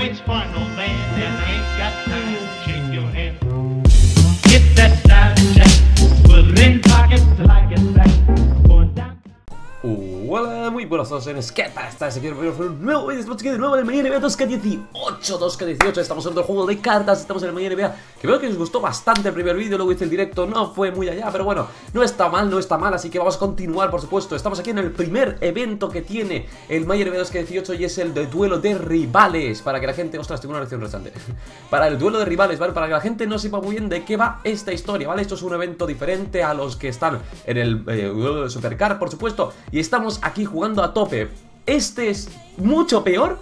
waits for no man and ain't got time to shake your hand. Get that style check, put it in pockets like it's back. Going down. Hola, muy buenas a todos, ¿qué tal estáis? Aquí un nuevo vídeo, estamos aquí de nuevo en el Mañana NBA 2K18, 2K18, estamos en otro juego de cartas, estamos en el Mañana NBA, que veo que os gustó bastante el primer vídeo, luego hice el directo, no fue muy allá, pero bueno, no está mal, así que vamos a continuar, por supuesto. Estamos aquí en el primer evento que tiene el Mañana NBA 2K18 y es el de duelo de rivales, para que la gente, ostras, tengo una lección restante, para el duelo de rivales, ¿vale? Para que la gente no sepa muy bien de qué va esta historia, ¿vale? Esto es un evento diferente a los que están en el duelo de Supercar, por supuesto, y estamos aquí jugando a tope. Este es mucho peor,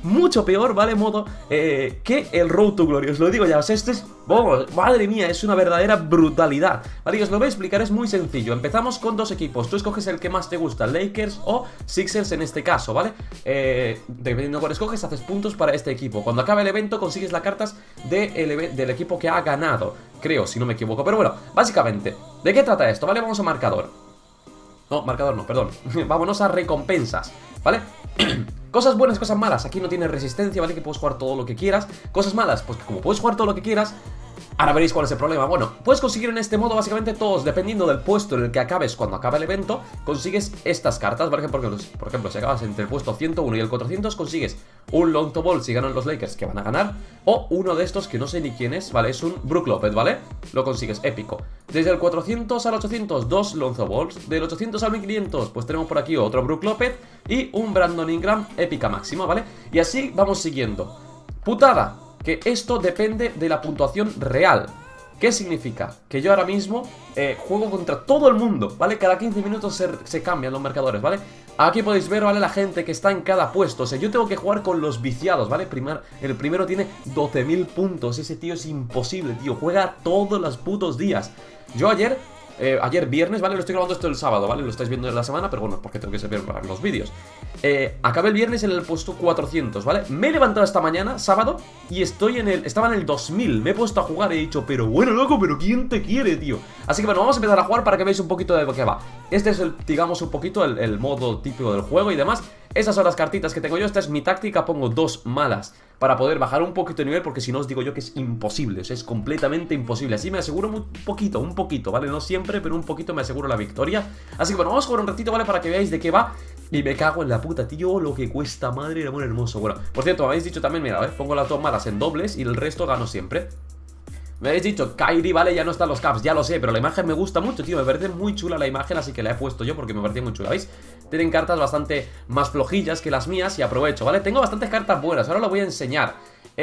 ¿vale? Modo que el Road to Glory, os lo digo ya, o sea, este es, vamos, madre mía, es una verdadera brutalidad, ¿vale? Y os lo voy a explicar, es muy sencillo. Empezamos con dos equipos, tú escoges el que más te gusta, Lakers o Sixers en este caso, ¿vale? Dependiendo de cuál escoges, haces puntos para este equipo. Cuando acabe el evento consigues las cartas del equipo que ha ganado, creo, si no me equivoco. Pero bueno, básicamente, ¿de qué trata esto? ¿Vale? Vamos a marcador. No, marcador no, perdón. Vámonos a recompensas, ¿vale? Cosas buenas, cosas malas. Aquí no tienes resistencia, ¿vale? Que puedes jugar todo lo que quieras. Cosas malas, pues que como puedes jugar todo lo que quieras, ahora veréis cuál es el problema. Bueno, puedes conseguir en este modo básicamente todos, dependiendo del puesto en el que acabes cuando acabe el evento, consigues estas cartas, ¿vale? Por ejemplo, si acabas entre el puesto 101 y el 400, consigues un Lonzo Ball si ganan los Lakers, que van a ganar, o uno de estos que no sé ni quién es, ¿vale? Es un Brook Lopez, ¿vale? Lo consigues, épico. Desde el 400 al 800, dos Lonzo Balls. Del 800 al 1500, pues tenemos por aquí otro Brook Lopez y un Brandon Ingram, épica máxima, ¿vale? Y así vamos siguiendo. Putada, que esto depende de la puntuación real. ¿Qué significa? Que yo ahora mismo juego contra todo el mundo, ¿vale? Cada 15 minutos se cambian los marcadores, ¿vale? Aquí podéis ver, ¿vale? La gente que está en cada puesto. O sea, yo tengo que jugar con los viciados, ¿vale? El primero tiene 12.000 puntos. Ese tío es imposible, tío. Juega todos los putos días. Yo ayer viernes, ¿vale? Lo estoy grabando esto el sábado, ¿vale? Lo estáis viendo en la semana, pero bueno, porque tengo que saber para los vídeos. Acabé el viernes en el puesto 400, ¿vale? Me he levantado esta mañana, sábado, y estaba en el 2000. Me he puesto a jugar y he dicho, pero bueno, loco, pero ¿quién te quiere, tío? Así que bueno, vamos a empezar a jugar para que veáis un poquito de lo que va. Este es digamos, un poquito el modo típico del juego y demás. Esas son las cartitas que tengo yo, esta es mi táctica, pongo dos malas para poder bajar un poquito de nivel, porque si no os digo yo que es imposible, o sea, es completamente imposible. Así me aseguro un poquito, ¿vale? No siempre, pero un poquito me aseguro la victoria. Así que bueno, vamos a jugar un ratito, ¿vale? Para que veáis de qué va. Y me cago en la puta, tío, lo que cuesta, madre de amor hermoso. Bueno, por cierto, me habéis dicho también, mira, a ver, pongo las dos malas en dobles y el resto gano siempre. Me habéis dicho, Kyrie, vale, ya no están los caps, ya lo sé, pero la imagen me gusta mucho, tío, me parece muy chula la imagen, así que la he puesto yo porque me parecía muy chula, ¿veis? Tienen cartas bastante más flojillas que las mías y aprovecho, ¿vale? Tengo bastantes cartas buenas, ahora lo voy a enseñar.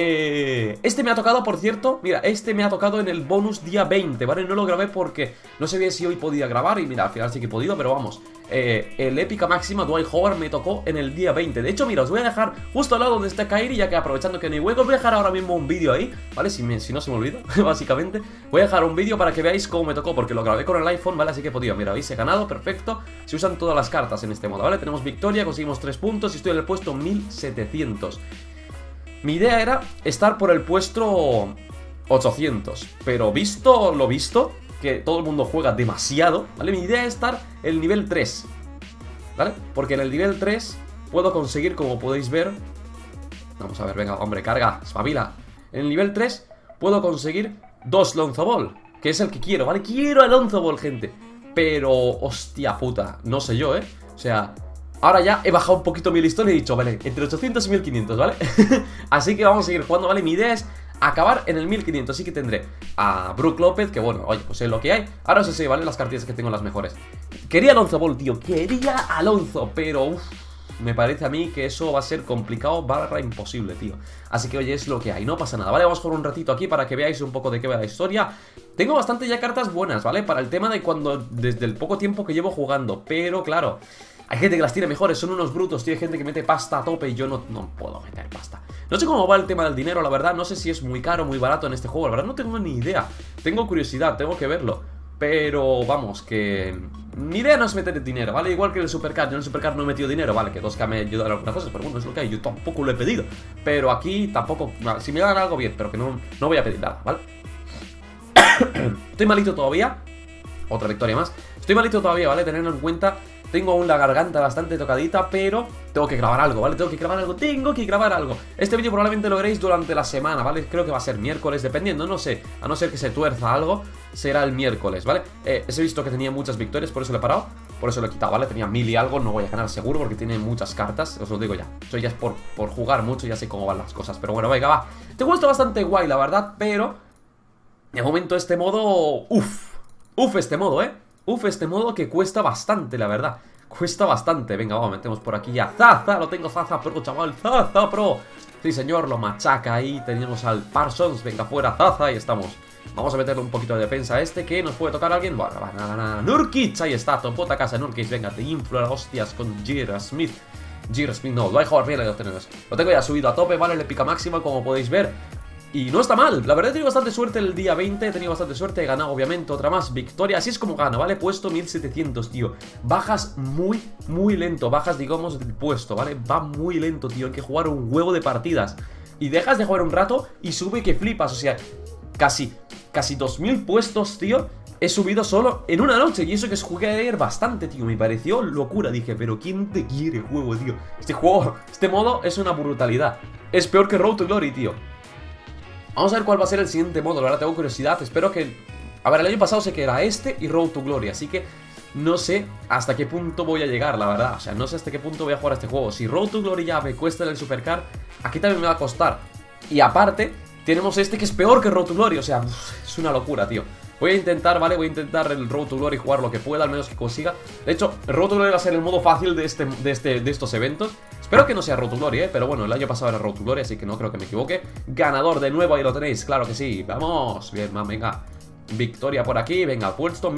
Este me ha tocado, por cierto, mira, este me ha tocado en el bonus día 20, ¿vale? No lo grabé porque no sabía si hoy podía grabar y mira, al final sí que he podido, pero vamos. El épica máxima Dwight Howard me tocó en el día 20. De hecho, mira, os voy a dejar justo al lado donde está Kyrie, ya que aprovechando que no hay hueco, os voy a dejar ahora mismo un vídeo ahí, ¿vale? Si no se me olvida, básicamente. Voy a dejar un vídeo para que veáis cómo me tocó, porque lo grabé con el iPhone, ¿vale? Así que he podido, mira, veis, he ganado, perfecto. Se usan todas las cartas en este modo, ¿vale? Tenemos victoria, conseguimos 3 puntos y estoy en el puesto 1700. Mi idea era estar por el puesto 800, pero visto lo visto, que todo el mundo juega demasiado, ¿vale? Mi idea es estar en el nivel 3, ¿vale? Porque en el nivel 3 puedo conseguir, como podéis ver... Vamos a ver, venga, hombre, carga, espabila. En el nivel 3 puedo conseguir 2 Lonzo Ball, que es el que quiero, ¿vale? Quiero a Lonzo Ball, gente. Pero, hostia puta, no sé yo, ¿eh? O sea... Ahora ya he bajado un poquito mi listón y he dicho, vale, entre 800 y 1500, ¿vale? Así que vamos a seguir jugando, ¿vale? Mi idea es acabar en el 1500, así que tendré a Brook Lopez, que bueno, oye, pues es lo que hay. Ahora os sé, ¿vale? Las cartillas que tengo las mejores. Quería Lonzo Ball, tío, quería a Lonzo, pero me parece a mí que eso va a ser complicado / imposible, tío. Así que oye, es lo que hay, no pasa nada, ¿vale? Vamos por un ratito aquí para que veáis un poco de qué va la historia. Tengo bastante ya cartas buenas, ¿vale? Para el tema de desde el poco tiempo que llevo jugando, pero claro... Hay gente que las tiene mejores, son unos brutos, tío. Hay gente que mete pasta a tope y yo no puedo meter pasta. No sé cómo va el tema del dinero, la verdad. No sé si es muy caro o muy barato en este juego. La verdad no tengo ni idea. Tengo curiosidad, tengo que verlo. Pero vamos, que... Mi idea no es meter dinero, ¿vale? Igual que en el Supercar. Yo en el Supercar no he metido dinero, ¿vale? Que 2K me ayudaron algunas cosas, pero bueno, es lo que hay. Yo tampoco lo he pedido. Pero aquí tampoco... Si me dan algo bien, pero que no voy a pedir nada, ¿vale? Estoy malito todavía. Otra victoria más. Estoy malito todavía, ¿vale? Teniendo en cuenta Tengo aún la garganta bastante tocadita, pero tengo que grabar algo, ¿vale? Tengo que grabar algo. Este vídeo probablemente lo veréis durante la semana, ¿vale? Creo que va a ser miércoles, dependiendo, no sé. A no ser que se tuerza algo, será el miércoles, ¿vale? He visto que tenía muchas victorias, por eso lo he parado. Por eso lo he quitado, ¿vale? Tenía 1000 y algo, no voy a ganar seguro porque tiene muchas cartas, os lo digo ya. Eso ya es por jugar mucho, ya sé cómo van las cosas. Pero bueno, venga, va. Te gusta bastante guay, la verdad, pero de momento este modo... Uf este modo, Uf este modo que cuesta bastante, la verdad. Cuesta bastante. Venga, vamos, metemos por aquí ya Zaza, lo tengo Zaza Pro, chaval, Zaza Pro. Sí, señor, lo machaca ahí. Tenemos al Parsons, venga, fuera Zaza, ahí estamos. Vamos a meterle un poquito de defensa a este, que nos puede tocar a alguien. Bueno, nada. Nurkic, ahí está, topota casa Nurkic. Venga, te infla hostias con J.R. Smith. J.R. Smith, no, lo hay jugar bien, lo tengo ya subido a tope, vale, le pica máxima, como podéis ver. Y no está mal, la verdad he tenido bastante suerte el día 20, he tenido bastante suerte, he ganado obviamente otra más victoria, así es como gano, ¿vale? Puesto 1700, tío, bajas muy lento, bajas digamos del puesto, ¿vale? Va muy lento, tío, hay que jugar un huevo de partidas. Y dejas de jugar un rato y sube que flipas, o sea, casi 2000 puestos, tío, he subido solo en una noche. Y eso que jugué ayer bastante, tío, me pareció locura, dije, pero ¿quién te quiere, juego, tío? Este modo es una brutalidad, es peor que Road to Glory, tío. Vamos a ver cuál va a ser el siguiente modo, la verdad tengo curiosidad, espero que... A ver, el año pasado sé que era este y Road to Glory, así que no sé hasta qué punto voy a llegar, la verdad. O sea, no sé hasta qué punto voy a jugar a este juego. Si Road to Glory ya me cuesta en el Supercar, aquí también me va a costar. Y aparte, tenemos este que es peor que Road to Glory, o sea, es una locura, tío. Voy a intentar, ¿vale? Voy a intentar el Road to Glory jugar lo que pueda, al menos que consiga. De hecho, el Road to Glory va a ser el modo fácil de estos eventos. Espero que no sea Road to Glory, pero bueno, el año pasado era Road to Glory, así que no creo que me equivoque. Ganador de nuevo, ahí lo tenéis, claro que sí. Vamos, bien, venga. Victoria por aquí, venga, puesto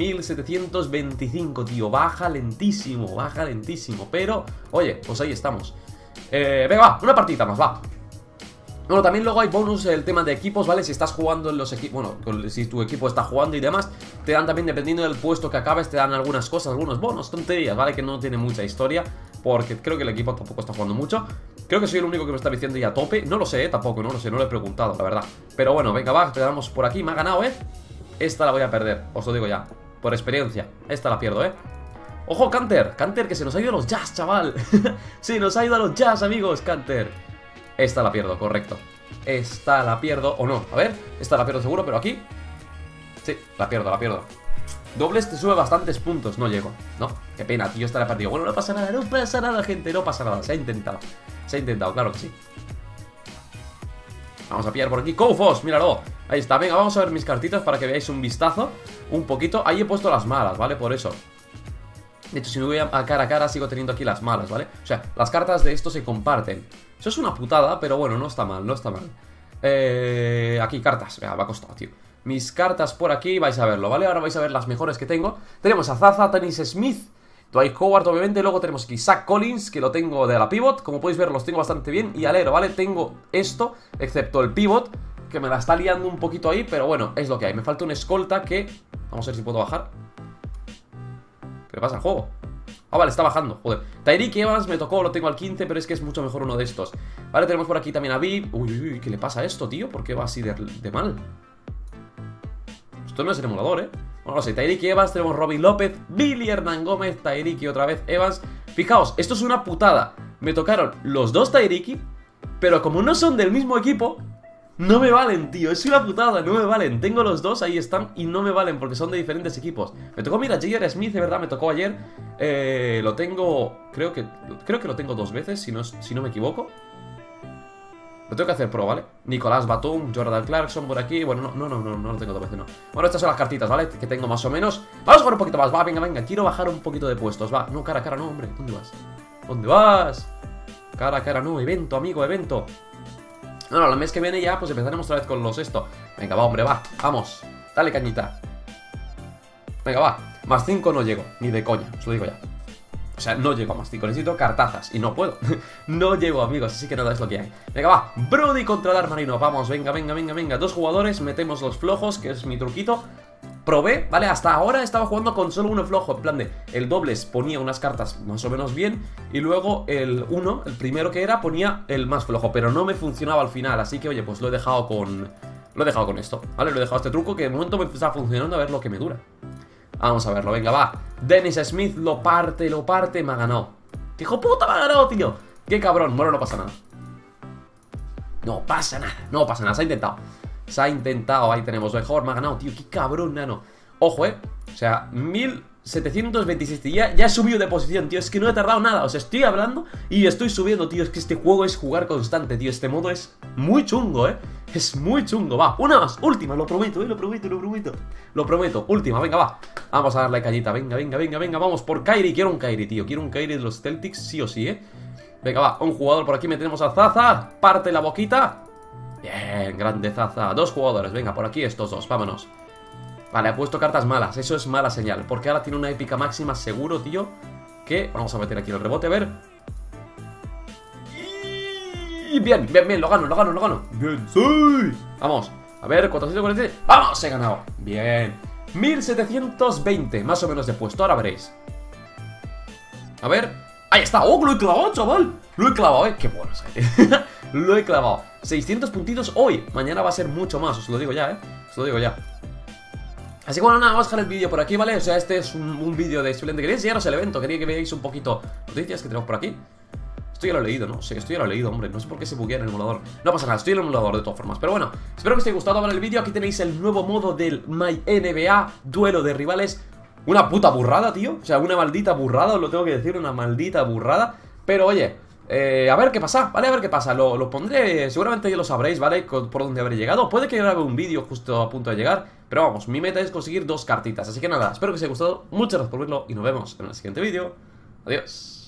1725, tío. Baja lentísimo, pero, oye, pues ahí estamos. Venga, va, una partida más, va. Bueno, también luego hay bonus el tema de equipos, ¿vale? Si estás jugando en los equipos, bueno, si tu equipo está jugando y demás, te dan también, dependiendo del puesto que acabes, te dan algunas cosas, algunos bonos, tonterías, ¿vale? Que no tiene mucha historia, porque creo que el equipo tampoco está jugando mucho. Creo que soy el único que me está diciendo ya a tope, no lo sé, tampoco, no lo sé, no lo he preguntado, la verdad. Pero bueno, venga, va, te damos por aquí, me ha ganado, Esta la voy a perder, os lo digo ya, por experiencia, esta la pierdo, Ojo, Canter, que se nos ha ido a los jazz, chaval. Sí, nos ha ido a los jazz, amigos, Canter. Esta la pierdo, correcto. Esta la pierdo, o no, a ver. Esta la pierdo seguro, pero aquí sí, la pierdo. Dobles te sube bastantes puntos, no llego. No, qué pena, tío, esta la he perdido. Bueno, no pasa nada, gente, no pasa nada. Se ha intentado, claro que sí. Vamos a pillar por aquí, Koufos, míralo. Ahí está, venga, vamos a ver mis cartitas para que veáis un vistazo. Un poquito, ahí he puesto las malas, ¿vale? Por eso. De hecho, si me voy a cara a cara, sigo teniendo aquí las malas, ¿vale? O sea, las cartas de esto se comparten. Eso es una putada, pero bueno, no está mal, aquí, cartas, venga, me ha costado, tío. Mis cartas por aquí, vais a verlo, ¿vale? Ahora vais a ver las mejores que tengo. Tenemos a Zaza, Dennis Smith, Dwight Howard, obviamente. Luego tenemos aquí Zach Collins, que lo tengo de la pivot. Como podéis ver, los tengo bastante bien. Y alero, ¿vale? Tengo esto, excepto el pivot, que me la está liando un poquito ahí, pero bueno, es lo que hay. Me falta un escolta que... Vamos a ver si puedo bajar. ¿Qué le pasa al juego? Ah, vale, está bajando, joder. Tyreek Evans me tocó, lo tengo al 15, pero es que es mucho mejor uno de estos. Vale, tenemos por aquí también a Viv. Uy, ¿qué le pasa a esto, tío? ¿Por qué va así de mal? Esto no es el emulador, Bueno, no sé, Tyreek Evans, tenemos Robin López, Billy Hernán Gómez, Tyreek y otra vez Evans. Fijaos, esto es una putada. Me tocaron los dos Tyreek, pero como no son del mismo equipo, no me valen, tío, es una putada, no me valen. Tengo los dos, ahí están, y no me valen porque son de diferentes equipos. Me tocó, mira, J.R. Smith, de verdad, me tocó ayer. Lo tengo, creo que lo tengo 2 veces, si no me equivoco. Lo tengo que hacer pro, ¿vale? Nicolás Batum, Jordan Clarkson por aquí. Bueno, no lo tengo 2 veces, no. Bueno, estas son las cartitas, ¿vale? Que tengo más o menos. Vamos a jugar un poquito más, va, venga, quiero bajar un poquito de puestos, va. No, cara a cara, no, hombre, ¿dónde vas? Cara a cara, no, evento, amigo, evento. No, el mes que viene ya, pues empezaremos otra vez con los esto. Venga, va, hombre, va, vamos. Dale cañita. Venga, va, más 5 no llego, ni de coña, os lo digo ya. O sea, no llego a más 5, necesito cartazas y no puedo. No llego, amigos, así que nada, es lo que hay. Venga, va, Brody contra Dar Marino, vamos, venga. 2 jugadores, metemos los flojos, que es mi truquito. Probé, ¿vale? Hasta ahora estaba jugando con solo uno flojo. En plan de, el dobles ponía unas cartas más o menos bien. Y luego el primero que era, ponía el más flojo. Pero no me funcionaba al final, así que oye, pues lo he dejado con esto, ¿vale? Lo he dejado este truco que de momento me está funcionando, a ver lo que me dura. Vamos a verlo, venga, va. Dennis Smith lo parte, me ha ganado. ¡Qué hijo puta me ha ganado, tío! ¡Qué cabrón! Bueno, no pasa nada. No pasa nada, se ha intentado, ahí tenemos, mejor, me ha ganado, tío, qué cabrón, nano. Ojo, o sea, 1727, ya he subido de posición, tío, es que no he tardado nada, o sea, estoy hablando y estoy subiendo, tío, es que este juego es jugar constante, tío, este modo es muy chungo, es muy chungo, va, una más, última, lo prometo, lo prometo, última, venga, va, vamos a darle callita, venga, vamos por Kairi, quiero un Kairi, tío, quiero un Kairi de los Celtics, sí o sí, venga, va, un jugador por aquí, metemos a Zaza, parte la boquita. Bien, grande Zaza, 2 jugadores, venga, por aquí estos 2, vámonos. Vale, ha puesto cartas malas, eso es mala señal, porque ahora tiene una épica máxima seguro, tío. Que vamos a meter aquí el rebote, a ver. Y bien, lo gano. Bien, sí. Vamos, a ver, 446. ¡Vamos! He ganado, bien. 1720, más o menos de puesto, ahora veréis. A ver, ahí está, ¡oh, lo he clavado, chaval! Lo he clavado, qué bueno, lo he clavado. 600 puntitos hoy, mañana va a ser mucho más, os lo digo ya, Así que bueno, nada, vamos a dejar el vídeo por aquí, ¿vale? O sea, este es un vídeo de Excelente. Quería enseñaros el evento, quería que veáis un poquito noticias que tenemos por aquí. Esto ya lo he leído, ¿no? Sí, esto ya lo he leído, hombre. No sé por qué se buguea en el emulador. No pasa nada, estoy en el emulador de todas formas. Pero bueno, espero que os haya gustado ver el vídeo. Aquí tenéis el nuevo modo del My NBA, duelo de rivales. Una puta burrada, tío. O sea, una maldita burrada, os lo tengo que decir, una maldita burrada. Pero oye, a ver qué pasa, ¿vale? A ver qué pasa, lo pondré, seguramente ya lo sabréis, ¿vale? Por dónde habré llegado, puede que grabe un vídeo justo a punto de llegar. Pero vamos, mi meta es conseguir 2 cartitas. Así que nada, espero que os haya gustado, muchas gracias por verlo y nos vemos en el siguiente vídeo. Adiós.